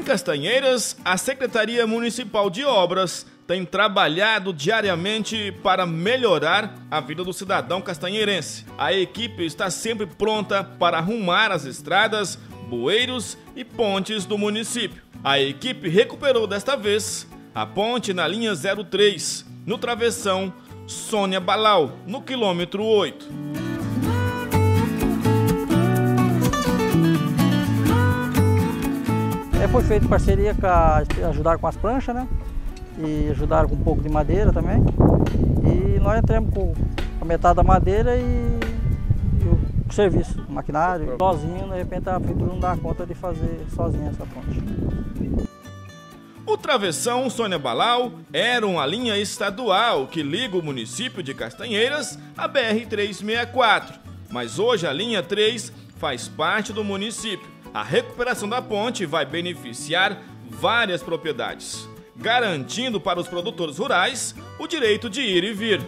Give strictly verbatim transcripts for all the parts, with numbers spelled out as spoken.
Castanheiras, a Secretaria Municipal de Obras tem trabalhado diariamente para melhorar a vida do cidadão castanheirense. A equipe está sempre pronta para arrumar as estradas, bueiros e pontes do município. A equipe recuperou desta vez a ponte na linha zero três, no travessão Sônia Balau, no quilômetro oito. É, foi feito parceria com a, ajudaram com as pranchas, né? E ajudaram com um pouco de madeira também. E nós entramos com a metade da madeira e, e o serviço, o maquinário. Sozinho, de repente a prefeitura não dá conta de fazer sozinha essa ponte. O travessão Sônia Balau era uma linha estadual que liga o município de Castanheiras à B R trezentos e sessenta e quatro. Mas hoje a linha três faz parte do município. A recuperação da ponte vai beneficiar várias propriedades, garantindo para os produtores rurais o direito de ir e vir.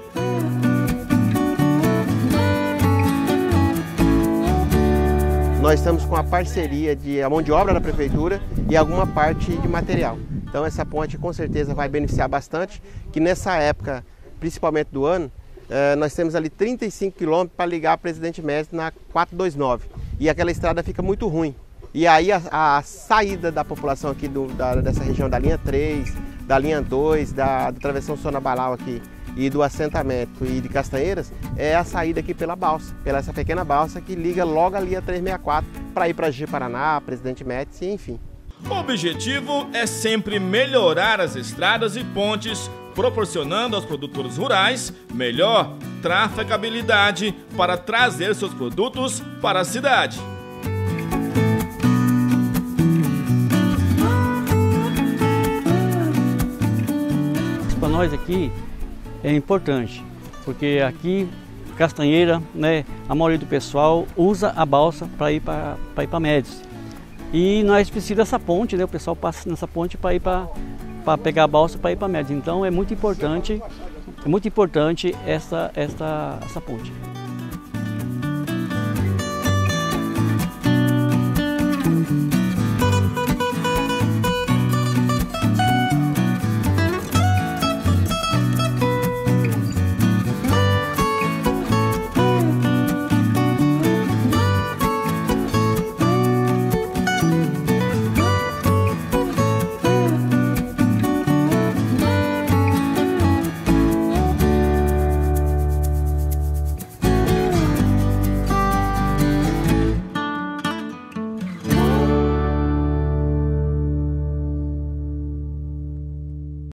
Nós estamos com a parceria de a mão de obra da prefeitura e alguma parte de material. Então essa ponte com certeza vai beneficiar bastante, que nessa época, principalmente do ano, eh, nós temos ali trinta e cinco quilômetros para ligar a Presidente Médici na quatrocentos e vinte e nove. E aquela estrada fica muito ruim. E aí a, a saída da população aqui do, da, dessa região da linha três, da linha dois, da, do travessão Sônia Balau aqui e do assentamento e de Castanheiras é a saída aqui pela balsa, pela essa pequena balsa que liga logo a linha trezentos e sessenta e quatro para ir para Ji-Paraná, Presidente Médici, enfim. O objetivo é sempre melhorar as estradas e pontes, proporcionando aos produtores rurais melhor trafegabilidade para trazer seus produtos para a cidade. Para nós aqui é importante, porque aqui Castanheira, né, a maioria do pessoal usa a balsa para ir para ir para Médici. E nós precisamos dessa ponte, né, o pessoal passa nessa ponte para ir para para pegar a balsa para ir para Médici. Então é muito importante, é muito importante essa essa essa ponte.